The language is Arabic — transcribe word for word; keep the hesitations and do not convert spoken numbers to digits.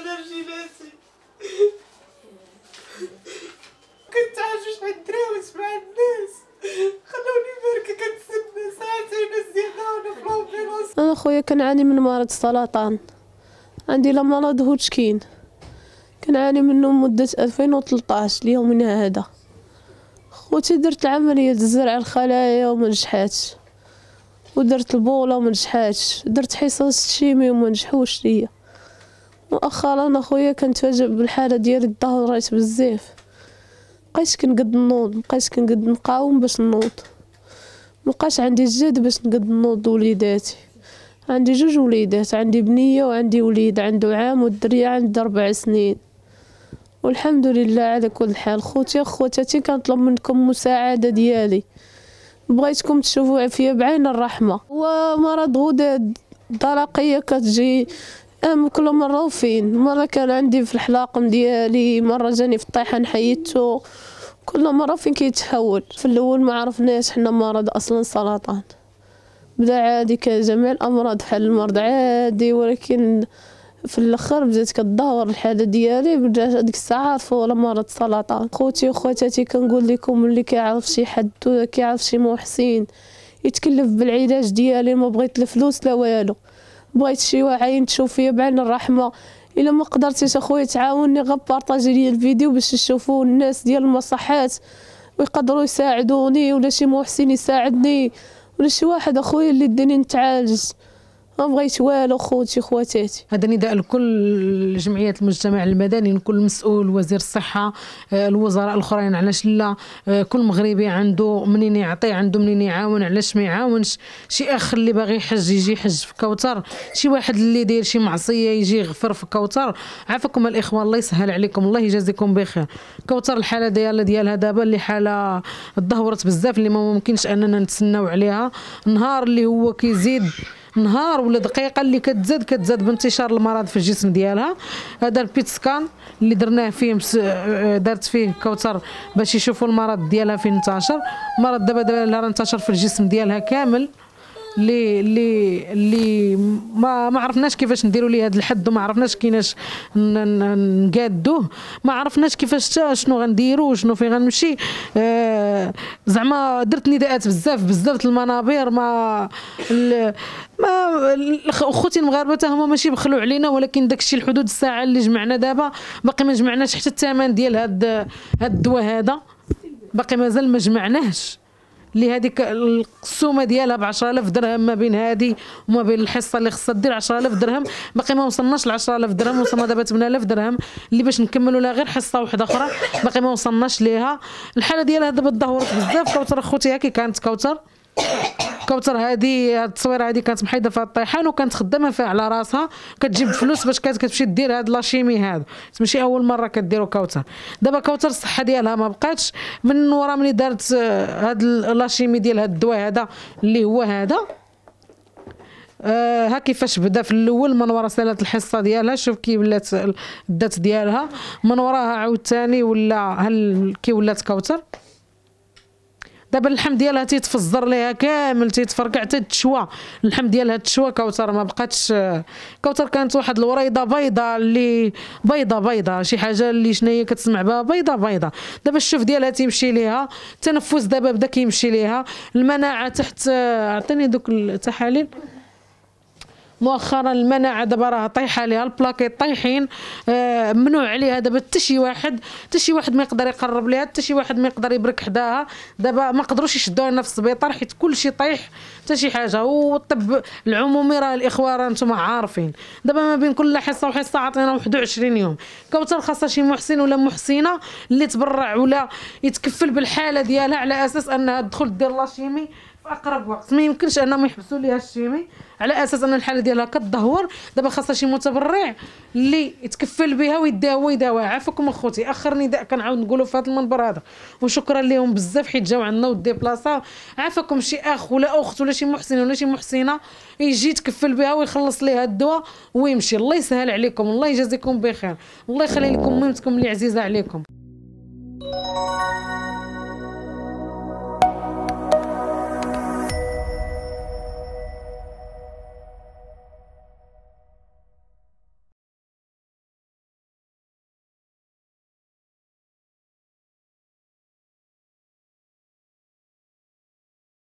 انا رجيلاتي. كنت عايش عند الدراويش مع الناس، خلوني بركة كنتسنى ساعتين زيادة وانا في لامبيلونس. انا خويا كنعاني من مرض السرطان، عندي لا مرض هوتشكين كنعاني منه مدة ألفين وثلاثطاش ليومنا هذا. خوتي درت عملية زرع الخلايا وما نجحاتش، ودرت البولة وما نجحاتش، درت حصص شيمي وما نجحوش ليا. مؤخرا اخويا كنتفاجئ بالحالة ديالي، تدهوريت بزاف، مبقيتش كنقد نوض، مبقيتش كنقد نقاوم باش نوض، مبقاش عندي الجهد باش نقد نوض وليداتي. عندي جوج وليدات، عندي بنيه وعندي وليد عنده عام والدريه عندها ربع سنين، والحمد لله على كل حال. خوتي خواتاتي كنطلب منكم مساعده ديالي، بغيتكم تشوفوا فيا بعين الرحمه. ومرض غدد درقيه كتجي ام كل مره وفين، مره كان عندي في الحلاقم ديالي، مره جاني في الطيحان حيدته، كل مره فين كيتحول. في الاول ما عرفناش حنا مرض اصلا سرطان، بدا عادي كجميع الامراض بحال المرض عادي، ولكن في الاخر بدات كتدهور الحاله ديالي، بدا ديك الساعه عرفوا على مرض السرطان. خوتي وخواتاتي كنقول لكم اللي كيعرف شي حد كيعرف شي محسن يتكلف بالعلاج ديالي، ما بغيت لا فلوس لا والو، بغيت شي عين تشوف فيا بعين الرحمه. الا ما قدرتيش اخويا تعاوني غير بارطاجي لي الفيديو باش يشوفوا الناس ديال المصحات ويقدروا يساعدوني، ولا شي محسن يساعدني، ولا شي واحد اخويا اللي يديني نتعالج. ما بغيت والو خوتي خواتاتي. هذا نداء لكل جمعيات المجتمع المدني، لكل مسؤول، وزير الصحه، الوزراء الاخرين، علاش لا كل مغربي عنده منين يعطي، عنده منين يعاون، علاش ما يعاونش. شي اخ اللي باغي يحج يجي يحج في كوثر، شي واحد اللي داير شي معصيه يجي يغفر في كوثر. عافاكم الاخوان، الله يسهل عليكم، الله يجازيكم بخير. كوثر الحاله ديال ديالها دابا اللي حاله تدهورت بزاف، اللي ما ممكنش اننا نتسناو عليها. نهار اللي هو كيزيد نهار ولا دقيقه اللي كتزاد كتزاد بانتشار المرض في الجسم ديالها. هذا البيت سكان اللي درناه فيه دارت فيه كوثر باش يشوفوا المرض ديالها فين انتشر. المرض دابا دابا انتشر في الجسم ديالها كامل، اللي اللي اللي ما ما عرفناش كيفاش نديروا ليه هذا الحد، وما عرفناش كيناش نقادوه، ما عرفناش كيفاش شنو غنديروا وشنو فين غنمشي. آه زعما درت نداءات بزاف بزاف المنابر، ما ما خوتي المغاربه حتى هما ماشي بخلوا علينا، ولكن داكشي الحدود الساعه اللي جمعنا دابا باقي ما جمعناش حتى الثمن ديال هاد هاد الدواء هذا، باقي مازال ما جمعناهش. اللي هذيك القسومه ديالها ب عشرة آلاف درهم، ما بين هذه وما بين الحصه اللي خصها دير عشرة آلاف درهم، باقي ما وصلناش ل عشرة آلاف درهم، وصلنا دابا ثمانية آلاف درهم اللي باش نكملوا لها غير حصه واحده اخرى، باقي ما وصلناش ليها. الحاله ديالها دابا تدهورت بزاف. كوثر اخوتي هاكي كانت كوثر كوثر هذه التصويره هذه كانت محيده في الطيحان، وكانت خدامه فيها على راسها، كتجيب فلوس باش كانت كتمشي دير هاد لاشيمي هذا، ماشي اول مره كديروا كوثر. دابا كوثر الصحه ديالها ما بقاتش، من ورا ملي دارت هاد لاشيمي ديال هاد الدواء هذا اللي هو هذا. آه ها كيفاش بدا في الاول، من ورا سالات الحصه ديالها، شوف كي ولات الذات ديالها، من وراها عاوتاني ولا هل كي ولات كوثر. دابا اللحم ديالها تيتفزر ليها كامل، تيتفرقع تتشوى، اللحم ديالها تشوى. كوثر ما بقاتش. كوثر كانت واحد الوريضه بيضه، اللي بيضه بيضه شي حاجه اللي شناهي كتسمع بها بيضه بيضه. دابا الشوف ديالها تيمشي ليها، التنفس دابا بدا كيمشي ليها، المناعه تحت. عطيني دوك التحاليل. مؤخرا المناعه دابا راه طايحه ليها، البلاكيت طايحين، آه ممنوع عليها دابا حتى شي واحد حتى شي واحد ما يقدر يقرب ليها، حتى شي واحد ما يقدر يبرك حداها. دابا ما قدروش يشدوها لنا في السبيطار حيت كلشي طايح، حتى شي حاجه. والطب العمومي راه الاخوه راه نتوما عارفين، دابا ما بين كل حصه وحصه عطينا واحد وعشرين يوم. كوثر خاصها شي محسن ولا محسنه اللي تبرع ولا يتكفل بالحاله ديالها، على اساس انها تدخل دير لاشيمي في اقرب وقت. ما يمكنش انهم يحبسوا ليها الشيمي على اساس ان الحاله ديالها كتدهور. دابا خاصها شي متبرع اللي يتكفل بها ويديها هو يداوها. عافاكم اخوتي، اخر نداء كنعاود نقولوا في هذا المنبر هذا، وشكرا لهم بزاف حيت جاو عندنا وديبلاصاو. عافاكم شي اخ ولا اخت ولا شي محسن ولا شي محسنه يجي يتكفل بها ويخلص ليها الدواء ويمشي. الله يسهل عليكم، الله يجازيكم بخير، الله يخلي لكم ميمتكم اللي عزيزه عليكم.